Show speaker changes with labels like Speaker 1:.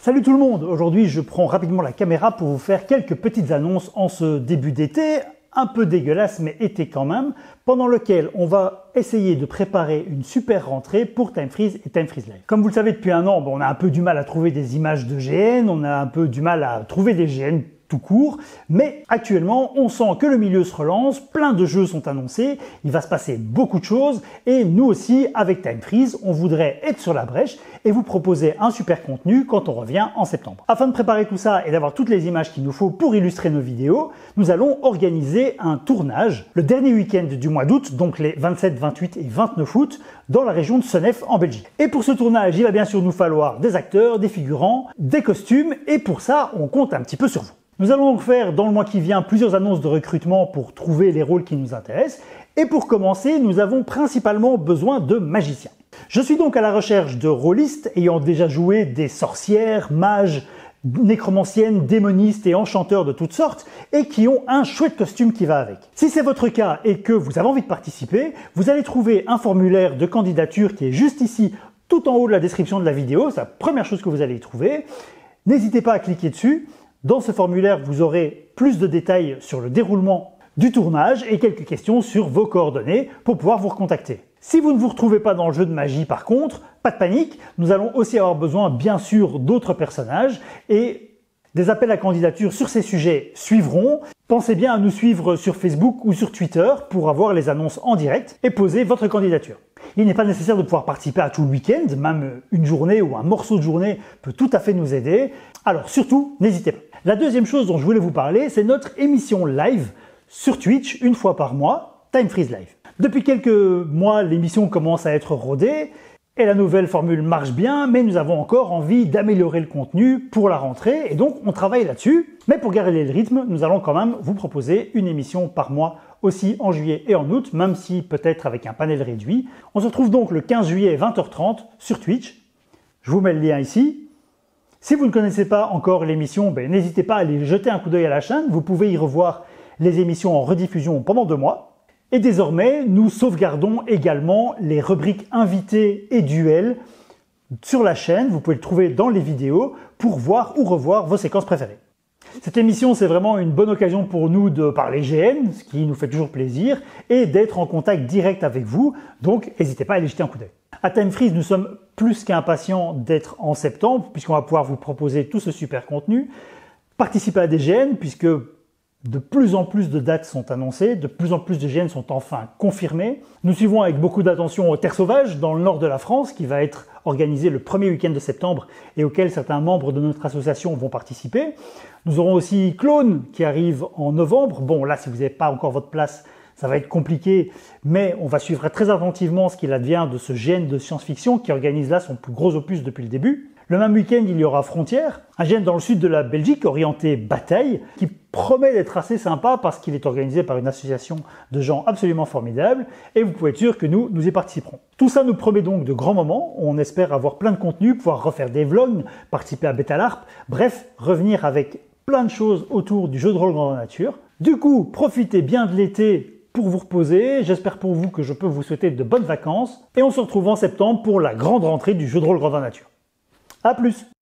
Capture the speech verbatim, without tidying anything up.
Speaker 1: Salut tout le monde! Aujourd'hui, je prends rapidement la caméra pour vous faire quelques petites annonces en ce début d'été, un peu dégueulasse mais été quand même, pendant lequel on va essayer de préparer une super rentrée pour Time Freeze et Time Freeze Live. Comme vous le savez depuis un an, bon, on a un peu du mal à trouver des images de G N, on a un peu du mal à trouver des G N tout court, mais actuellement on sent que le milieu se relance, plein de jeux sont annoncés, il va se passer beaucoup de choses et nous aussi avec Time Freeze on voudrait être sur la brèche et vous proposer un super contenu quand on revient en septembre. Afin de préparer tout ça et d'avoir toutes les images qu'il nous faut pour illustrer nos vidéos, nous allons organiser un tournage le dernier week-end du mois d'août, donc les vingt-sept, vingt-huit et vingt-neuf août, dans la région de Senef en Belgique. Et pour ce tournage, il va bien sûr nous falloir des acteurs, des figurants, des costumes et pour ça on compte un petit peu sur vous. Nous allons donc faire dans le mois qui vient plusieurs annonces de recrutement pour trouver les rôles qui nous intéressent. Et pour commencer, nous avons principalement besoin de magiciens. Je suis donc à la recherche de rôlistes ayant déjà joué des sorcières, mages, nécromanciennes, démonistes et enchanteurs de toutes sortes et qui ont un chouette costume qui va avec. Si c'est votre cas et que vous avez envie de participer, vous allez trouver un formulaire de candidature qui est juste ici, tout en haut de la description de la vidéo. C'est la première chose que vous allez y trouver. N'hésitez pas à cliquer dessus. Dans ce formulaire, vous aurez plus de détails sur le déroulement du tournage et quelques questions sur vos coordonnées pour pouvoir vous recontacter. Si vous ne vous retrouvez pas dans le jeu de magie par contre, pas de panique, nous allons aussi avoir besoin bien sûr d'autres personnages et des appels à candidature sur ces sujets suivront. Pensez bien à nous suivre sur Facebook ou sur Twitter pour avoir les annonces en direct et poser votre candidature. Il n'est pas nécessaire de pouvoir participer à tout le week-end, même une journée ou un morceau de journée peut tout à fait nous aider. Alors surtout, n'hésitez pas. La deuxième chose dont je voulais vous parler, c'est notre émission live sur Twitch, une fois par mois, Time Freeze Live. Depuis quelques mois, l'émission commence à être rodée et la nouvelle formule marche bien, mais nous avons encore envie d'améliorer le contenu pour la rentrée et donc on travaille là-dessus. Mais pour garder le rythme, nous allons quand même vous proposer une émission par mois aussi en juillet et en août, même si peut-être avec un panel réduit. On se retrouve donc le quinze juillet vingt heures trente sur Twitch. Je vous mets le lien ici. Si vous ne connaissez pas encore l'émission, ben, n'hésitez pas à aller jeter un coup d'œil à la chaîne. Vous pouvez y revoir les émissions en rediffusion pendant deux mois. Et désormais, nous sauvegardons également les rubriques invités et duels sur la chaîne. Vous pouvez le trouver dans les vidéos pour voir ou revoir vos séquences préférées. Cette émission, c'est vraiment une bonne occasion pour nous de parler G N, ce qui nous fait toujours plaisir, et d'être en contact direct avec vous. Donc, n'hésitez pas à aller jeter un coup d'œil. À Time Freeze, nous sommes plus qu'impatients d'être en septembre, puisqu'on va pouvoir vous proposer tout ce super contenu. Participez à des G N, puisque de plus en plus de dates sont annoncées, de plus en plus de G N sont enfin confirmés. Nous suivons avec beaucoup d'attention Terre Sauvage, dans le nord de la France, qui va être organisé le premier week-end de septembre et auquel certains membres de notre association vont participer. Nous aurons aussi Clone, qui arrive en novembre. Bon, là, si vous n'avez pas encore votre place, ça va être compliqué, mais on va suivre très attentivement ce qu'il advient de ce G N de science-fiction qui organise là son plus gros opus depuis le début. Le même week-end, il y aura Frontières, un G N dans le sud de la Belgique orienté bataille, qui promet d'être assez sympa parce qu'il est organisé par une association de gens absolument formidables et vous pouvez être sûr que nous, nous y participerons. Tout ça nous promet donc de grands moments, on espère avoir plein de contenu, pouvoir refaire des vlogs, participer à Betalarp, bref, revenir avec plein de choses autour du jeu de rôle grandeur nature. Du coup, profitez bien de l'été pour vous reposer, j'espère pour vous que je peux vous souhaiter de bonnes vacances et on se retrouve en septembre pour la grande rentrée du jeu de rôle grandeur nature. A plus!